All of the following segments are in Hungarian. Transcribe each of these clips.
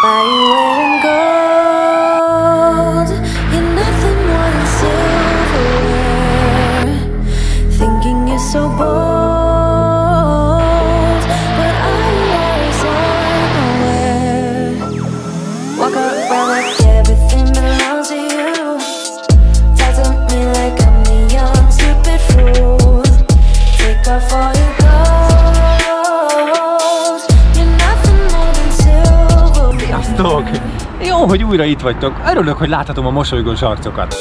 Why you wearing gold? You're nothing more than silverware. Thinking you're so bold, but I was unaware. Walk around like everything belongs to you. Talk to me like I'm the young stupid fool. Take off all your clothes. You're nothing more than silver. Sziasztok! Jó, hogy újra itt vagytok. Örülök, hogy láthatom a mosolygós arcokat.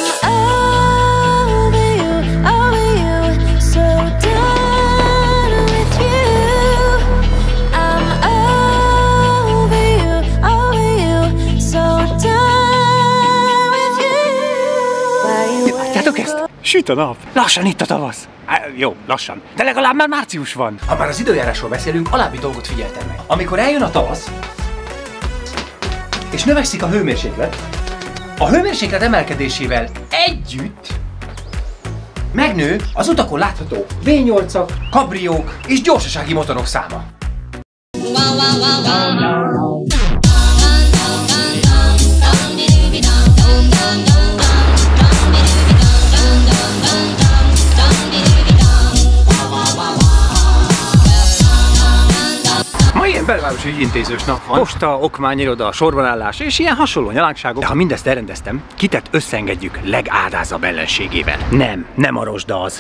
Látjátok ezt? Süt a nap. Lassan itt a tavasz. Jó, lassan. De legalább már március van. Ha már az időjárásról beszélünk, alábbi dolgot figyeltem meg. Amikor eljön a tavasz, és növekszik a hőmérséklet, a hőmérséklet emelkedésével együtt megnő az utakon látható V8-ak, kabriók és gyorsasági motorok száma. Ilyen belvárosi ügyintézős nap van. Posta, okmányiroda, sorbanállás és ilyen hasonló nyalánkságok. De ha mindezt elrendeztem, kitet összeengedjük legádázabb ellenségével. Nem a rozsda az.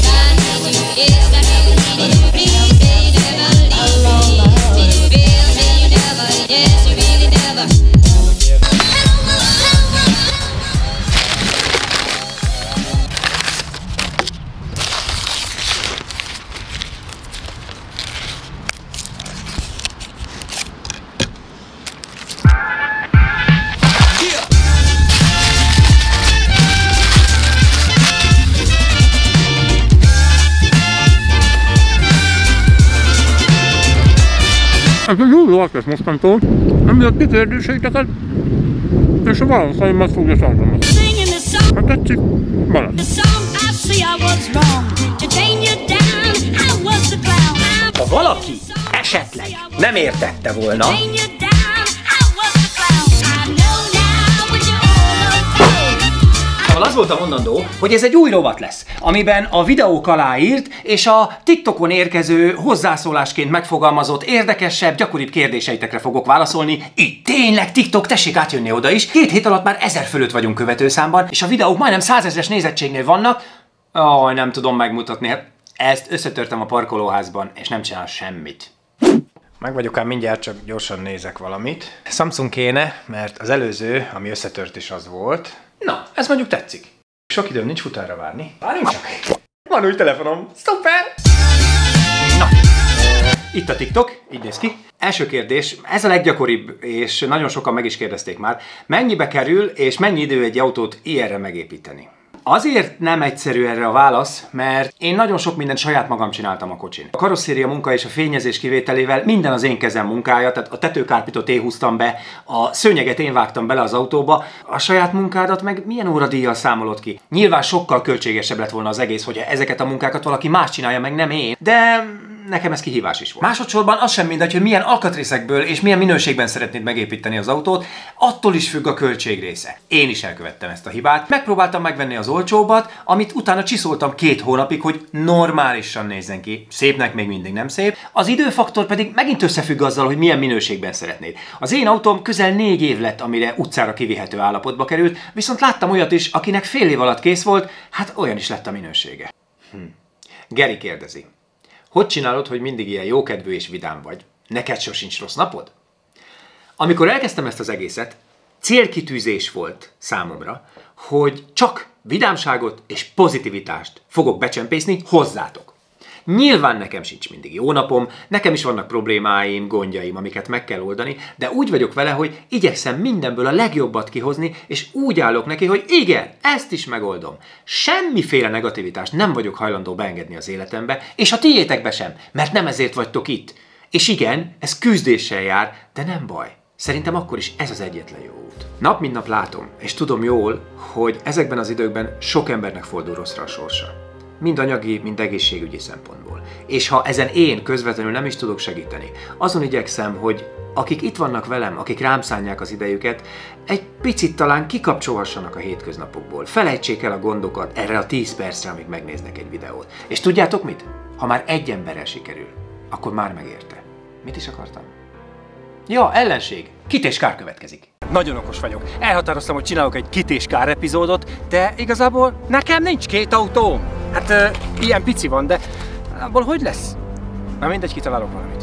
Ez egy új lakás mostantól, emiatt kikérdéseiteket, és a válaszaimat fogja tartani. Ha tetszik, balad. Ha valaki esetleg nem értette volna, az volt a mondandó, hogy ez egy új rovat lesz, amiben a videók alá írt és a TikTokon érkező hozzászólásként megfogalmazott érdekesebb, gyakoribb kérdéseitekre fogok válaszolni. Így tényleg TikTok, tessék átjönni oda is. 2 hét alatt már 1000 fölött vagyunk követőszámban, és a videók majdnem 100 000-es nézettségnél vannak. Nem tudom megmutatni, hát ezt összetörtem a parkolóházban, és nem csinál semmit. Meg vagyok ám mindjárt, csak gyorsan nézek valamit. Samsung kéne, mert az előző, ami összetört is az volt. Na, ez mondjuk tetszik. Sok időm nincs futára várni. Várjunk csak! Van új telefonom! Szuper! Na, itt a TikTok, így néz ki. Első kérdés, ez a leggyakoribb, és nagyon sokan meg is kérdezték már. Mennyibe kerül, és mennyi idő egy autót ilyenre megépíteni? Azért nem egyszerű erre a válasz, mert én nagyon sok mindent saját magam csináltam a kocsin. A karosszéria munka és a fényezés kivételével minden az én kezem munkája, tehát a tetőkárpitot én húztam be, a szőnyeget én vágtam bele az autóba, a saját munkádat meg milyen óradíjjal számolod ki? Nyilván sokkal költségesebb lett volna az egész, hogyha ezeket a munkákat valaki más csinálja, meg nem én, de nekem ez kihívás is volt. Másodszorban az sem mindegy, hogy milyen alkatrészekből és milyen minőségben szeretnéd megépíteni az autót, attól is függ a költség része. Én is elkövettem ezt a hibát. Megpróbáltam megvenni az olcsóbbat, amit utána csiszoltam 2 hónapig, hogy normálisan nézzen ki. Szépnek még mindig nem szép. Az időfaktor pedig megint összefügg azzal, hogy milyen minőségben szeretnéd. Az én autóm közel 4 év lett, amire utcára kivihető állapotba került, viszont láttam olyat is, akinek fél év alatt kész volt, hát olyan is lett a minősége. Geri kérdezi. Hogy csinálod, hogy mindig ilyen jókedvű és vidám vagy? Neked sosincs rossz napod? Amikor elkezdtem ezt az egészet, célkitűzés volt számomra, hogy csak vidámságot és pozitivitást fogok becsempészni hozzátok. Nyilván nekem sincs mindig jó napom, nekem is vannak problémáim, gondjaim, amiket meg kell oldani, de úgy vagyok vele, hogy igyekszem mindenből a legjobbat kihozni, és úgy állok neki, hogy igen, ezt is megoldom. Semmiféle negativitást nem vagyok hajlandó beengedni az életembe, és a tiétekbe sem, mert nem ezért vagytok itt. És igen, ez küzdéssel jár, de nem baj. Szerintem akkor is ez az egyetlen jó út. Nap mint nap látom, és tudom jól, hogy ezekben az időkben sok embernek fordul rosszra a sorsa. mind anyagi, mind egészségügyi szempontból. És ha ezen én közvetlenül nem is tudok segíteni, azon igyekszem, hogy akik itt vannak velem, akik rám szánják az idejüket, egy picit talán kikapcsolhassanak a hétköznapokból. Felejtsék el a gondokat erre a 10 percre, amíg megnéznek egy videót. És tudjátok mit? Ha már egy emberrel sikerül, akkor már megérte. Mit is akartam? Ja, ellenség. Kit és Kár következik. Nagyon okos vagyok. Elhatároztam, hogy csinálok egy Kit és Kár epizódot, de igazából nekem nincs 2 autóm. Hát ilyen pici van, de abból hogy lesz? Na mindegy, kitalálok valamit.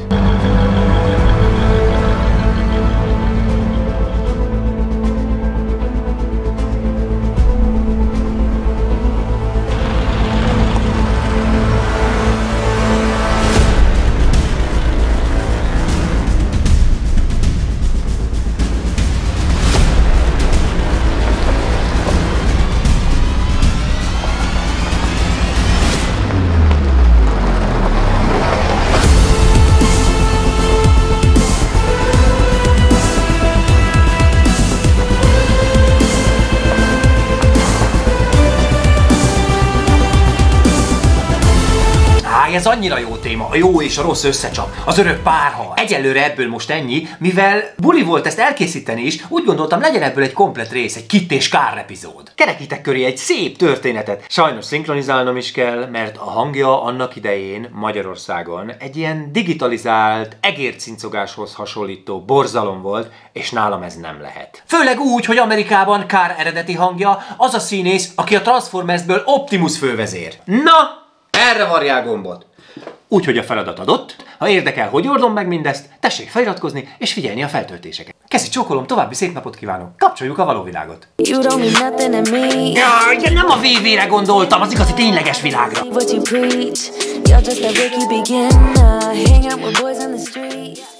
Ez annyira jó téma, a jó és a rossz összecsap, az örök párharc. Egyelőre ebből most ennyi, mivel buli volt ezt elkészíteni is, úgy gondoltam, legyen ebből egy komplett rész, egy Kit és Kár epizód. Kerekítek köré egy szép történetet. Sajnos szinkronizálnom is kell, mert a hangja annak idején Magyarországon egy ilyen digitalizált, egércincogáshoz hasonlító borzalom volt, és nálam ez nem lehet. Főleg úgy, hogy Amerikában Kár eredeti hangja az a színész, aki a Transformersből Optimus fővezér. Na! Erre varjál gombot! Úgyhogy a feladat adott, ha érdekel, hogy oldom meg mindezt, tessék feliratkozni és figyelni a feltöltéseket. Kezi csókolom, további szép napot kívánok, kapcsoljuk a való világot! Jaj, de nem a VV-re gondoltam, az igazi tényleges világra!